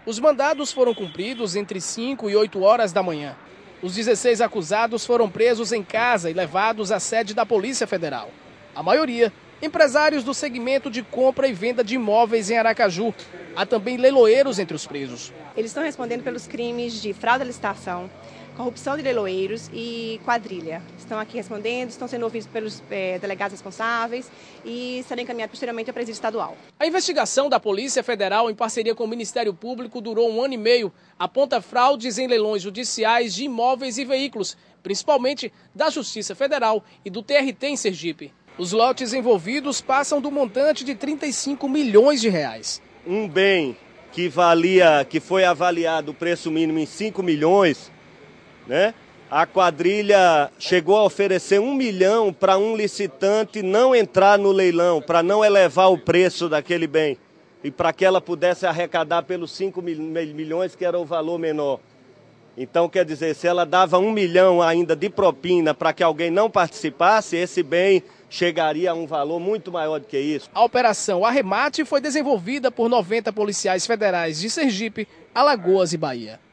Os mandados foram cumpridos entre 5 e 8 horas da manhã. Os 16 acusados foram presos em casa e levados à sede da Polícia Federal. A maioria, empresários do segmento de compra e venda de imóveis em Aracaju. Há também leiloeiros entre os presos. Eles estão respondendo pelos crimes de fraude à licitação, corrupção de leiloeiros e quadrilha. Estão aqui respondendo, estão sendo ouvidos pelos delegados responsáveis e serão encaminhados posteriormente ao presídio estadual. A investigação da Polícia Federal, em parceria com o Ministério Público, durou 1 ano e meio. Aponta fraudes em leilões judiciais de imóveis e veículos, principalmente da Justiça Federal e do TRT em Sergipe. Os lotes envolvidos passam do montante de 35 milhões de reais. Um bem que foi avaliado o preço mínimo em 5 milhões, né? A quadrilha chegou a oferecer 1 milhão para um licitante não entrar no leilão, para não elevar o preço daquele bem e para que ela pudesse arrecadar pelos 5 milhões, que era o valor menor. Então, quer dizer, se ela dava 1 milhão ainda de propina para que alguém não participasse, esse bem chegaria a um valor muito maior do que isso. A operação Arremate foi desenvolvida por 90 policiais federais de Sergipe, Alagoas e Bahia.